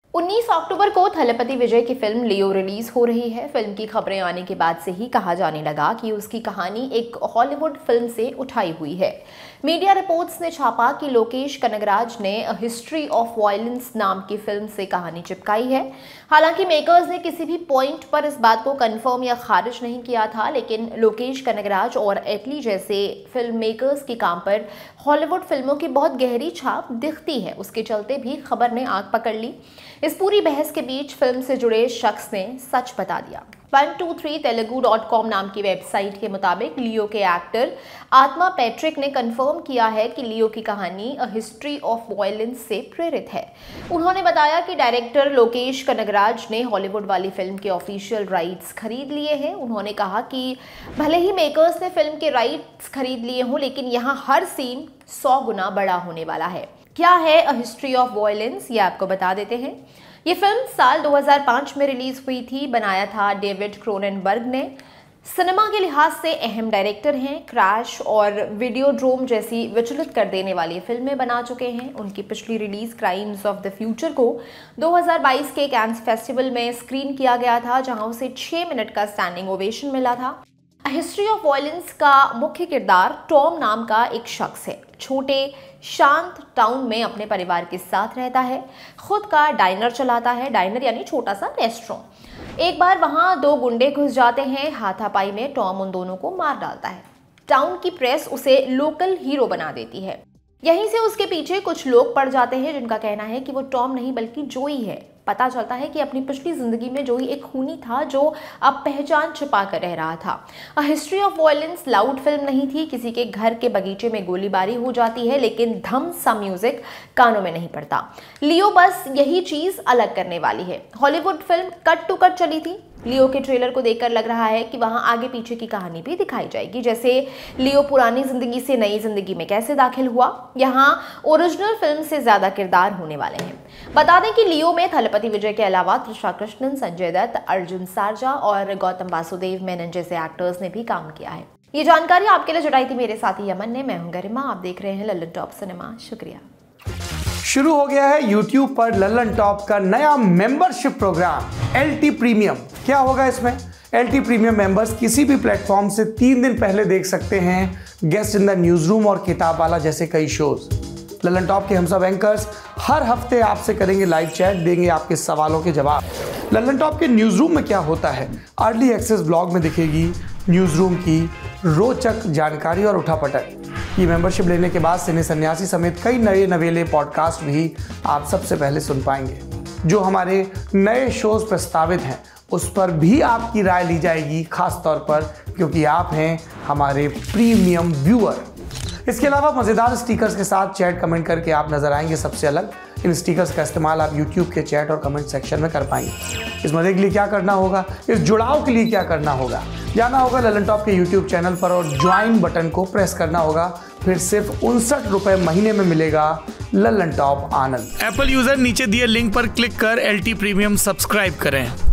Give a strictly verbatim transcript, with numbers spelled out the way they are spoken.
उन्नीस अक्टूबर को थलपति विजय की फिल्म लियो रिलीज हो रही है। फिल्म की खबरें आने के बाद से ही कहा जाने लगा कि उसकी कहानी एक हॉलीवुड फिल्म से उठाई हुई है। मीडिया रिपोर्ट्स ने छापा कि लोकेश कनगराज ने अ हिस्ट्री ऑफ वायलेंस नाम की फिल्म से कहानी चिपकाई है। हालांकि मेकर्स ने किसी भी पॉइंट पर इस बात को कंफर्म या खारिज नहीं किया था, लेकिन लोकेश कनगराज और एटली जैसे फिल्म मेकर्स के काम पर हॉलीवुड फिल्मों की बहुत गहरी छाप दिखती है। उसके चलते भी खबर ने आंख पकड़ ली। इस पूरी बहस के बीच फिल्म से जुड़े शख्स ने सच बता दिया। One two three Telugu dot com नाम की वेबसाइट के मुताबिक लियो के एक्टर आत्मा पैट्रिक ने कंफर्म किया है कि लियो की कहानी अ हिस्ट्री ऑफ वायलेंस से प्रेरित है। उन्होंने बताया कि डायरेक्टर लोकेश कनगराज ने हॉलीवुड वाली फिल्म के ऑफिशियल राइट्स खरीद लिए हैं। उन्होंने कहा कि भले ही मेकर्स ने फिल्म के राइट्स खरीद लिए हों, लेकिन यहाँ हर सीन सौ गुना बड़ा होने वाला है। क्या है अ हिस्ट्री ऑफ वायलेंस, ये आपको बता देते हैं। ये फिल्म साल दो हज़ार पाँच में रिलीज हुई थी। बनाया था डेविड क्रोननबर्ग ने। सिनेमा के लिहाज से अहम डायरेक्टर हैं। क्रैश और वीडियोड्रोम जैसी विचलित कर देने वाली फिल्में बना चुके हैं। उनकी पिछली release crimes of the future को दो हज़ार बाईस के कैंस फेस्टिवल में स्क्रीन किया गया था, जहां उसे छह मिनट का स्टैंडिंग ओवेशन मिला था। अ हिस्ट्री ऑफ वायलेंस का मुख्य किरदार टॉम नाम का एक शख्स है। छोटे शांत टाउन में अपने परिवार के साथ रहता है। खुद का डाइनर चलाता है। डाइनर यानी छोटा सा रेस्टोरेंट। एक बार वहां दो गुंडे घुस जाते हैं। हाथापाई में टॉम उन दोनों को मार डालता है। टाउन की प्रेस उसे लोकल हीरो बना देती है। यहीं से उसके पीछे कुछ लोग पड़ जाते हैं, जिनका कहना है कि वो टॉम नहीं बल्कि जोई है। पता चलता है कि अपनी पिछली जिंदगी में जोई एक खूनी था जो अब पहचान छिपा कर रह रहा था। A history of violence loud film नहीं थी। किसी के घर के बगीचे में गोलीबारी हो जाती है, लेकिन धम सा म्यूजिक कानों में नहीं पड़ता। लियो बस यही चीज अलग करने वाली है। Hollywood film cut to cut चली थी। लियो के ट्रेलर को देखकर लग रहा है कि वहां आगे पीछे की कहानी भी दिखाई जाएगी, जैसे लियो पुरानी जिंदगी से नई जिंदगी में कैसे दाखिल हुआ। यहाँ ओरिजिनल फिल्म से ज्यादा किरदार होने वाले हैं। बता दें कि लियो में थलपति विजय के अलावा त्रिशा कृष्णन, संजय दत्त, अर्जुन सारजा और गौतम वासुदेव मेनन जैसे एक्टर्स ने भी काम किया है। ये जानकारी आपके लिए जुटाई थी मेरे साथी यमन ने। मैं हूं गरिमा, आप देख रहे हैं लल्लन टॉप सिनेमा। शुक्रिया। शुरू हो गया है यूट्यूब पर लल्लन टॉप का नया membership program L T premium. क्या होगा इसमें? एल टी प्रीमियम मेंबर्स किसी भी प्लेटफॉर्म से तीन दिन पहले देख सकते हैं guest in the news room और किताब वाला जैसे कई शोज। लल्लन टॉप के हम सब एंकर्स हर हफ्ते आपसे करेंगे लाइव चैट, देंगे आपके सवालों के जवाब। लल्लन टॉप के न्यूज रूम में क्या होता है, अर्ली एक्सेस ब्लॉग में दिखेगी न्यूज रूम की रोचक जानकारी और उठापटक। ये मेंबरशिप लेने के बाद सिने सन्यासी समेत कई नए नवेले पॉडकास्ट भी आप सबसे पहले सुन पाएंगे। जो हमारे नए शोज प्रस्तावित हैं उस पर भी आपकी राय ली जाएगी, खास तौर पर क्योंकि आप हैं हमारे प्रीमियम व्यूअर। इसके अलावा मज़ेदार स्टिकर्स के साथ चैट कमेंट करके आप नजर आएंगे सबसे अलग। इन स्टिकर्स का इस्तेमाल आप यूट्यूब के चैट और कमेंट सेक्शन में कर पाएंगे। इस मजे के लिए क्या करना होगा, इस जुड़ाव के लिए क्या करना होगा, जाना होगा लल्लन टॉप के यूट्यूब चैनल पर और ज्वाइन बटन को प्रेस करना होगा। फिर सिर्फ उनसठ रुपए महीने में मिलेगा Lallantop Anand. Apple user नीचे दिए लिंक पर क्लिक कर एल टी प्रीमियम सब्सक्राइब करें।